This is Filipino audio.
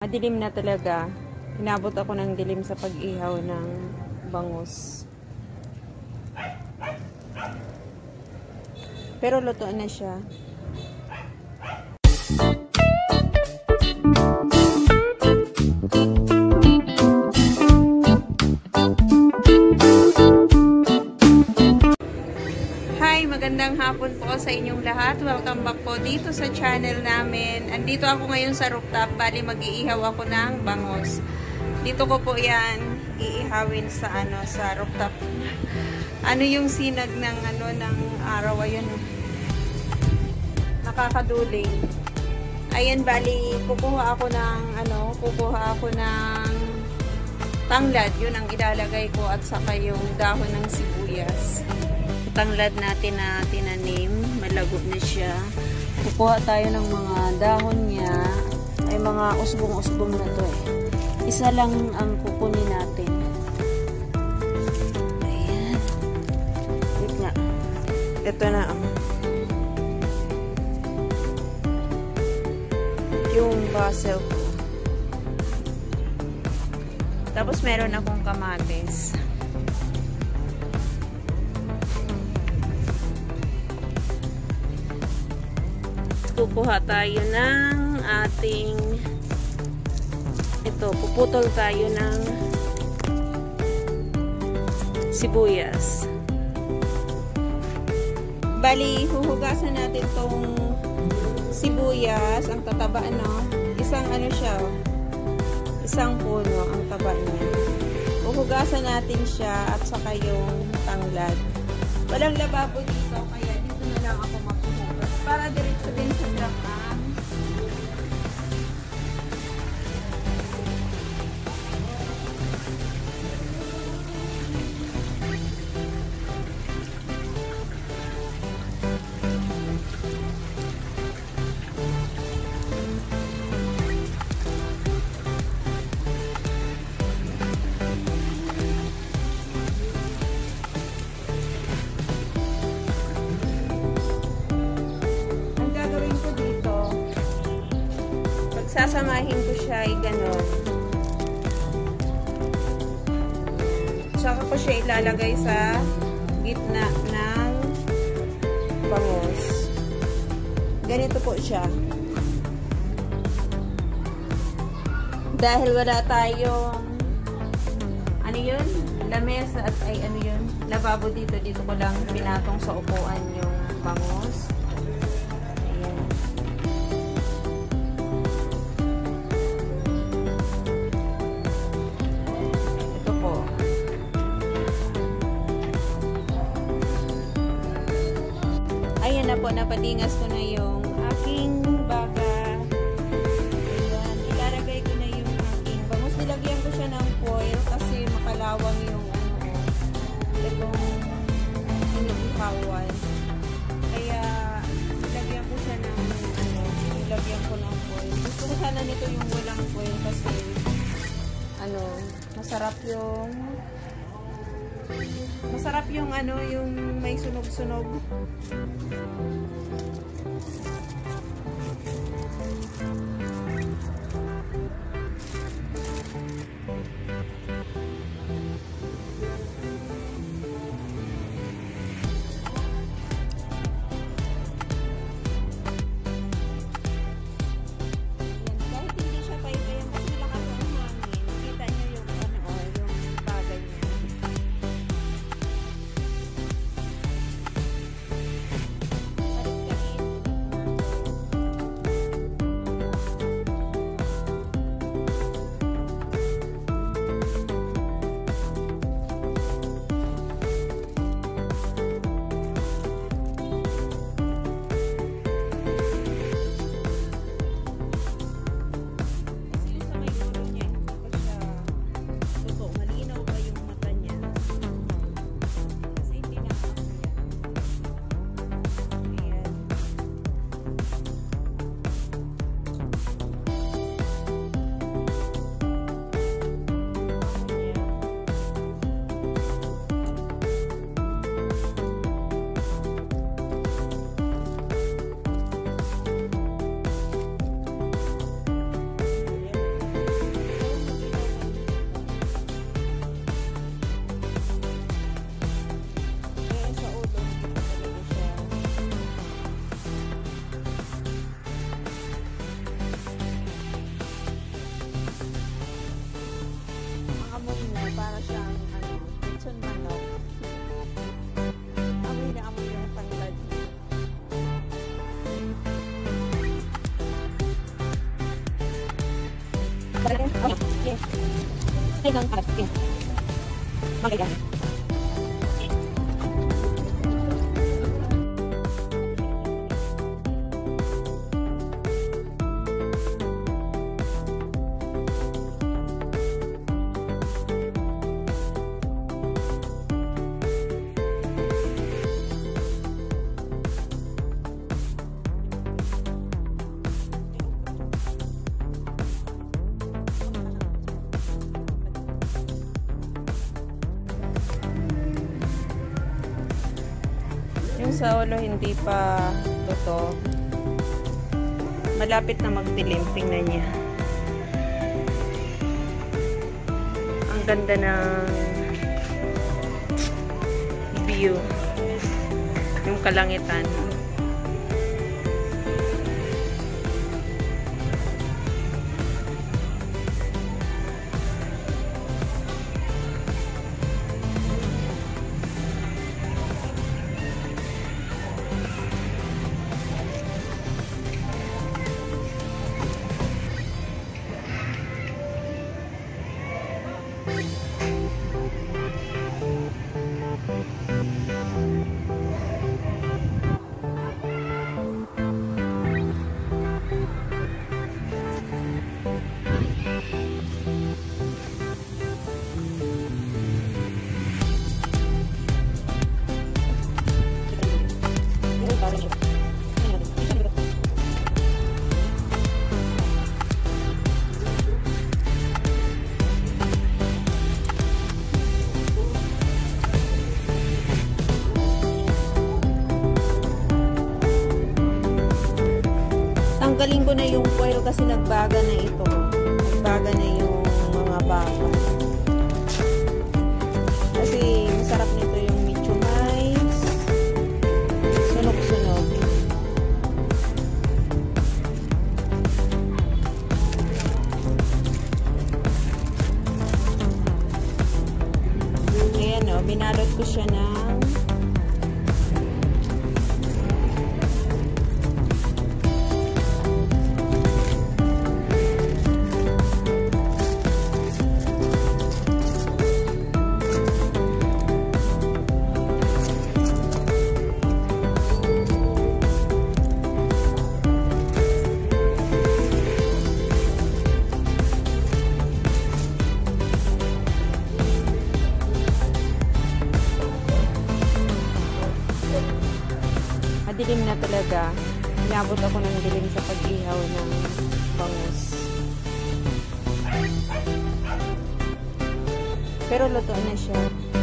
Madilim na talaga. Inabot ako ng dilim sa pag-ihaw ng bangus. Pero luto na siya. Hi, magandang hapon po sa inyong lahat. Welcome back po dito sa channel namin. Andito ako ngayon sa rooftop. Bali, mag-iihaw ako ng bangus. Dito ko po yan iihawin sa sa rooftop. Ano yung sinag ng ng araw, ayun. Nakakaduling. Ayan, bali kukuha ako ng tanglad. Yun ang ilalagay ko at saka yung dahon ng sibuyas. Tanglad natin na tinanim, malago na siya. Kukuha tayo ng mga dahon niya. Ay mga usbong-usbong na to eh. Isa lang ang kukunin natin. Ayan. Wait nga. Ito na ang yung basil ko. Tapos meron akong kamatis. Kukuha tayo ng ating puputol tayo ng sibuyas. Bali, huhugasan natin tong sibuyas, ang tataba isang puno ang taba niya. Huhugasan natin siya at saka yung tanglad. Walang lababo dito, kaya dito na lang ako maghuhugas para diretso din sa drama. Sasamahin ko siya ay ganon. Saka ko siya ilalagay sa gitna ng bangus. Ganito po siya. Dahil wala tayong lamesa at lababo dito ko lang pinatong sa upuan yung bangus. Ayan na po, napadingas ko na yung aking baga. Ayan, ilalagay ko na yung aking bangus. Nilagyan ko siya ng foil kasi makalawang yung itong inihawan. Kaya nilagyan ko siya ng foil. Gusto ko sana nito yung walang foil kasi masarap yung yung may sunog-sunog. Yung sa ulo hindi pa luto. Malapit na magdilim. Tingnan niya. Ang ganda ng view. Yung kalangitan. Tanggalin ko na yung foil kasi nagbaga na ito. Nagbaga na yung mga baga. Kasi masarap nito yung michumais. Sunog-sunog. Ayan o, binalot ko siya ng madilim na talaga. Inabot ako ng dilim sa pag-ihaw ng bangus. Pero luto na siya.